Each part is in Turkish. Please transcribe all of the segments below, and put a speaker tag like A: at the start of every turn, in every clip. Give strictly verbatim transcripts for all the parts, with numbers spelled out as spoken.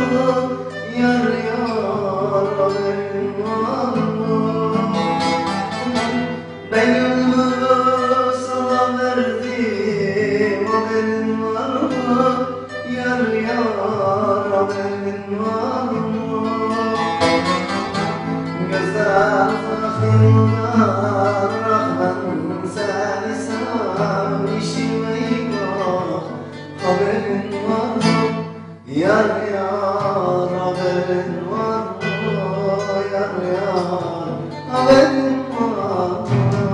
A: mı? Yar yar haberin var mı? Ben gönlümü sana verdim, haberin var mı? Yar yar haberin var mı? Gözler uzaklarından rahman seni sevmişim eyvah, haberin var mı? Yar yar haberin var mı? Yar yar haberin var mı?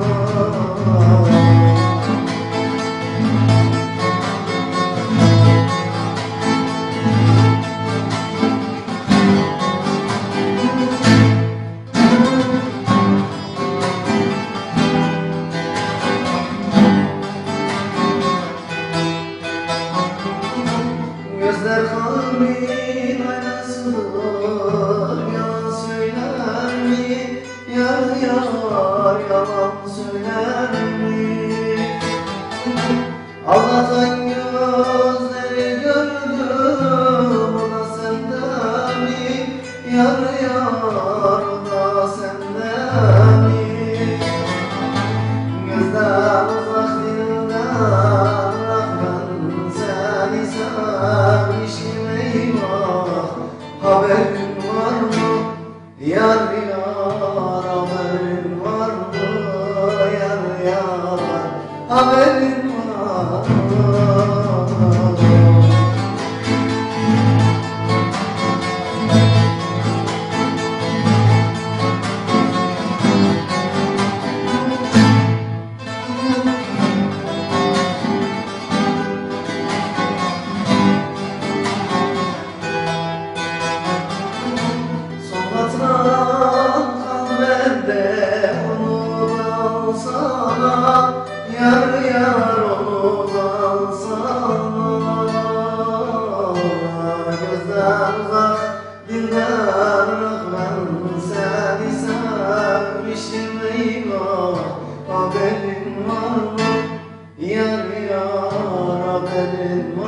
A: Gözler kalbin aynasıdır, yalan söyler mi? Yar yar yalan söyler mi? Allah'tan gözleri gördüm, o da sende mi? Yar yar o da sende mi? Gözler uzak dilden rahman seni sevmişim eyvah, haberin var mı? Yar yar haberin var mı? Yar yar haberin var mı? Sana yar yar onu alsana, gözden uzak dilden rahman seni sevmişim eyvah, haberin var mı? Yar yar haberin var mı?